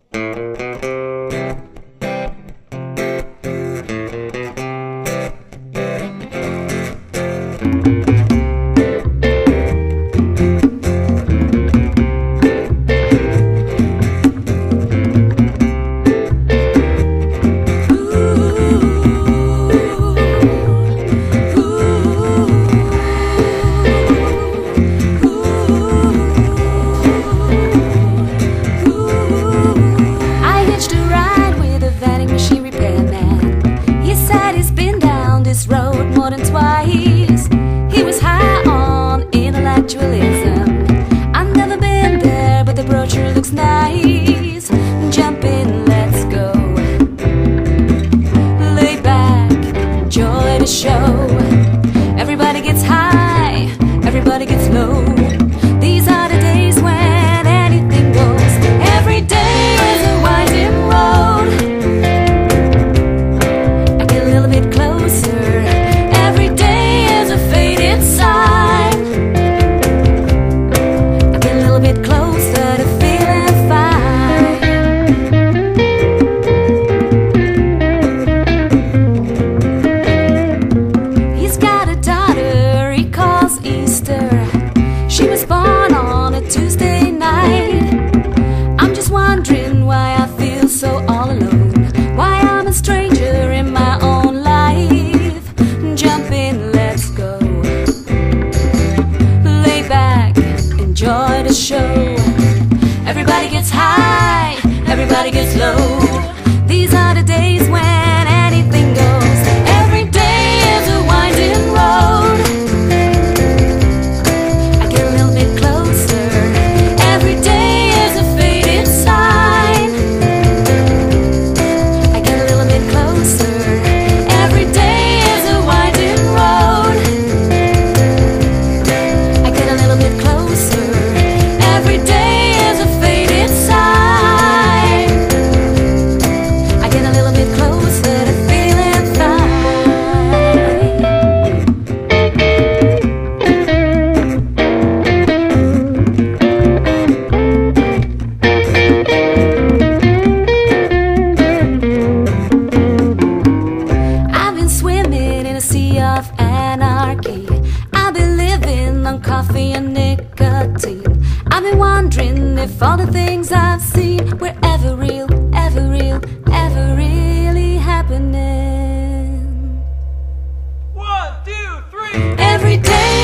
I've never been there, but the brochure looks nice. Jump in, let's go. Lay back, enjoy the show. Everybody gets high, everybody gets low. These are the days when anything goes. Every day is a winding road. I get a little bit closer. Every day is a faded sign. Bit closer to feeling fine. He's got a daughter he calls Easter. She was born on a Tuesday night. I'm just wondering why I feel so all alone, why I'm a stranger in my own life. Jump in, let's go. Lay back, enjoy the show. Everybody gets high, everybody gets low. These are the days when anything goes. Every day is a winding road. I get a little bit closer. Every day is a faded sign. I get a little bit closer. Every day is a winding road. I get a little bit closer. Every day is a faded sign. I get a little bit closer to feeling fine. I've been swimming in a sea of anarchy. I've been living on coffee and nicotine. I've been wondering if all the things I've seen were ever real, ever real, ever really happening. 1, 2, 3. Every day